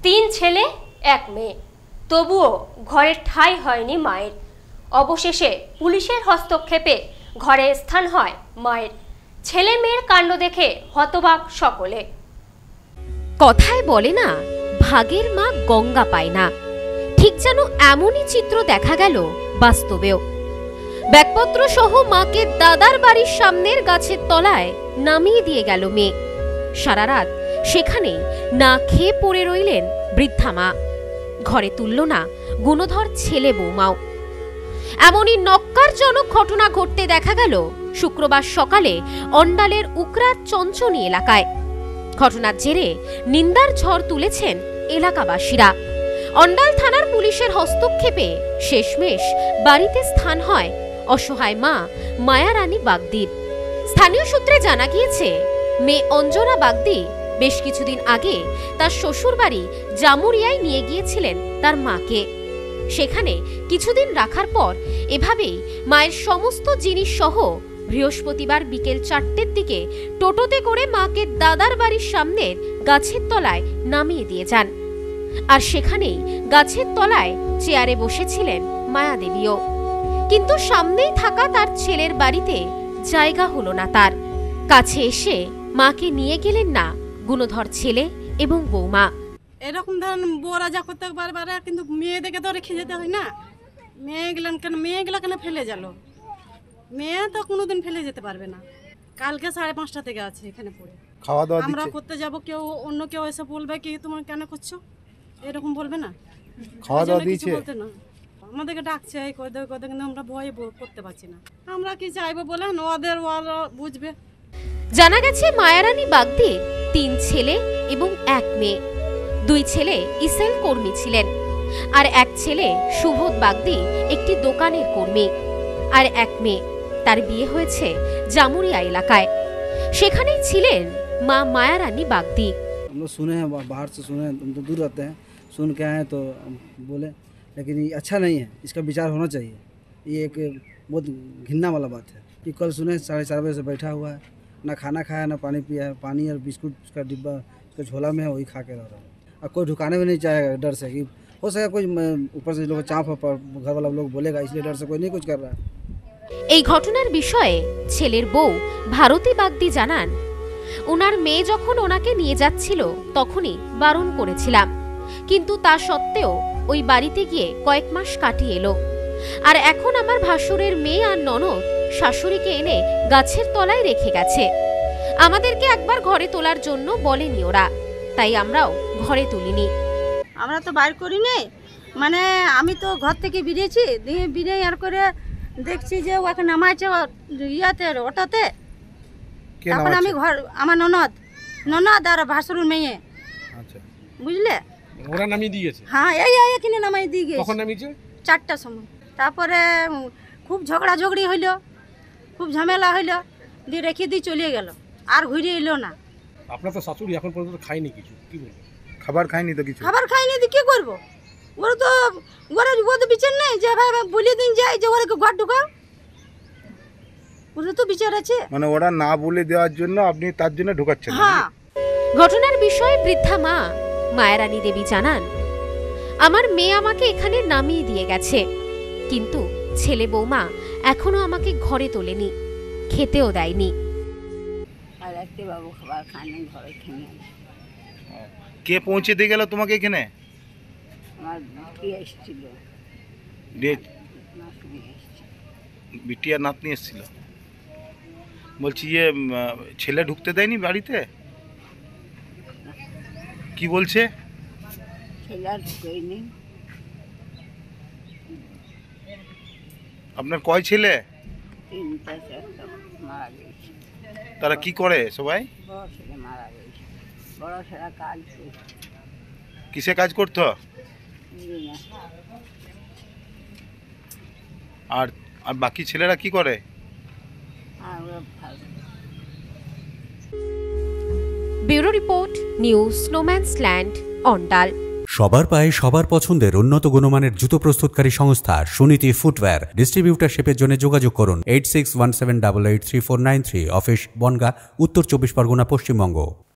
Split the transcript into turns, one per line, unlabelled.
তিন ছেলে এক মেয়ে, তবুও ঘরে ঠাঁই হয়নি মায়ের। অবশেষে পুলিশের হস্তক্ষেপে ঘরে স্থান হয় মায়ের। ছেলে মেয়ের কাণ্ড দেখে হতবাক সকলে।
কথায় বলে না, ভাগের মা গঙ্গা পায় না। ঠিক যেন এমনই চিত্র দেখা গেল বাস্তবেও। ব্যাগপত্র সহ মাকে দাদার বাড়ির সামনের গাছের তলায় নামিয়ে দিয়ে গেল মেয়ে। সারা রাত সেখানেই না খেয়ে পড়ে রইলেন বৃদ্ধা মা। ঘরে তুলল না গুণধর ছেলে বৌমাও। এমনই নক্কারজনক ঘটনা ঘটতে দেখা গেল শুক্রবার সকালে অন্ডালের উকরার চঞ্চনী এলাকায়। ঘটনার জেরে নিন্দার ঝড় তুলেছেন এলাকাবাসীরা। অন্ডাল থানার পুলিশের হস্তক্ষেপে শেষমেশ বাড়িতে স্থান হয় অসহায় মা মায়ারানী বাগদির। স্থানীয় সূত্রে জানা গিয়েছে, মেয়ে অঞ্জনা বাগদি বেশ কিছুদিন আগে তার শ্বশুর বাড়ি জামুরিয়ায় নিয়ে গিয়েছিলেন তার মাকে। সেখানে কিছুদিন রাখার পর এভাবেই মায়ের সমস্ত জিনিস সহ বৃহস্পতিবার বিকেল 4টের দিকে টোটোতে করে মাকে দাদার বাড়ির সামনের গাছের তলায় নামিয়ে দিয়ে যান। আর সেখানেই গাছের তলায় চেয়ারে বসেছিলেন মায়াদেবীও। কিন্তু সামনেই থাকা তার ছেলের বাড়িতে জায়গা হলো না তার। কাছে এসে মাকে নিয়ে গেলেন না গুণধর ছেলে এবং বৌমা।
এরকম ধরেন বউরা যা করতে পারে, কিন্তু মেয়েদেরকে তো রেখে যেতে হয় না। মেয়েগুলো কেন ফেলে গেল? মেয়ে তো কোনোদিন ফেলে যেতে পারবে না। কালকে 5:30 থেকে আছে এখানে পড়ে।
খাওয়া দাওয়া
আমরা করতে যাব, অন্য কেউ এসে বলবে কি তোমার কেন করছো, এরকম বলবে না।
খাওয়া দাওয়া দিয়েছে
না, আমাদেরকে ডাকছে কদে কিন্তু আমরা ভয়ে করতে পারছি না। আমরা কি চাইবো বলেন, ওরা বুঝবে।
জানা গেছে মায়ারানী বাগদির 3 ছেলে এবং 1 মেয়ে। 2 ছেলে ইসেল কর্মী ছিলেন, আর 1 ছেলে সুবোধ বাগদি একটি দোকানের কর্মী, আর 1 মেয়ে। তার বিয়ে হয়েছে জামুরিয়া এলাকায়। সেখানেই ছিলেন মা মায়ারানী বাগদি।
हम लोग सुने हैं, बाहर से सुने हैं, तुम तो दूर रहते हैं, सुन के आए तो बोले, लेकिन ये अच्छा नहीं है, इसका विचार होना चाहिए। ये एक बहुत घिनना वाला बात है। ये कल सुने 4:30 बजे से बैठा हुआ है, ना खाना खाया ना पानी पिया है। पानी और बिस्कुट का डिब्बा उसका झोला में है, वही खा के रह रहा है। और कोई ढुकाने भी नहीं चाहेगा डर से कि हो सके कोई ऊपर से लोग चाँप घर वाला लोग बोलेगा, इसलिए डर से कोई नहीं कुछ कर रहा है।
এই ঘটনার বিষয়ে ছেলের বউ ভারতী বাগদি জানান, ওনার মেয়ে যখন ওনাকে নিয়ে যাচ্ছিল তখনই বারণ করেছিলাম, কিন্তু তা সত্ত্বেও ওই বাড়িতে গিয়ে কয়েক মাস কাটিয়ে এলো। আর এখন আমার ভাসুরের মেয়ে আর ননদ শাশুড়িকে এনে গাছের তলায় রেখে গেছে। আমাদেরকে একবার ঘরে তোলার জন্য বলেনি ওরা, তাই আমরাও ঘরে তুলিনি।
আমরা তো বাইর করিনি, মানে আমি তো ঘর থেকে বেরিয়েছি, বেরিয়ে আর করে দেখছি যে ওকে নামাইছে ইয়াতে অটোতে। তখন আমি ঘর, আমার ননদ আর ভাসুরের মেয়ে,
আচ্ছা
বুঝলে,
ওরা নামিয়ে দিয়েছে।
হ্যাঁ, এই কিনে নামাই দিয়ে গেছে।
কখন নামিয়েছে?
4টার সময়। তারপরে খুব ঝগড়াঝগড়ি হইলো, খুব ঝামেলা হইলো, দিয়ে রেখে দিয়ে চলে গেল, আর ঘুরে এলো না।
আপনার তো শাশুড়ি এখন পর্যন্ত খায়নি কিছু, কি বলবো?
খাবার খায়নি তো কিছু?
খাবার খাইনি তো কি করবো? ওরা তো বিচার নেই যে বলে দিন যায় যে ওরা ঘর ঢুকাও, ওরা তো বিচার আছে।
মানে ওরা না বলে দেওয়ার জন্য আপনি তার জন্য ঢুকাচ্ছেন?
হ্যাঁ।
ঘটনার বিষয়ে বৃদ্ধা মা মায়ারানী দেবী জানান, আমার মেয়ে আমাকে এখানে নামিয়ে দিয়ে গেছে, কিন্তু ছেলে বৌমা এখনো আমাকে ঘরে তোলেনি, খেতেও দেয়নি।
কে পৌঁছে দিয়ে গেল তোমাকে এখানে? বিটিয়া নাতনি এসেছিল। বলছি যে ছেলে ঢুকতে দেয়নি বাড়িতে? কি বলছে? আপনার কয় ছেলে? তারা কি করে সবাই? কিসে কাজ করতো? আর বাকি ছেলেরা কি করে?
Bureau report, news no man's land, Andal.
সবার পায়ে সবার পছন্দের উন্নত গুণমানের জুতো প্রস্তুতকারী সংস্থা সুনীতি ফুটওয়্যার। ডিস্ট্রিবিউটারশিপের জন্য যোগাযোগ করুন 8617883493, অফিস বনগাঁ, উত্তর 24 পরগনা, পশ্চিমবঙ্গ।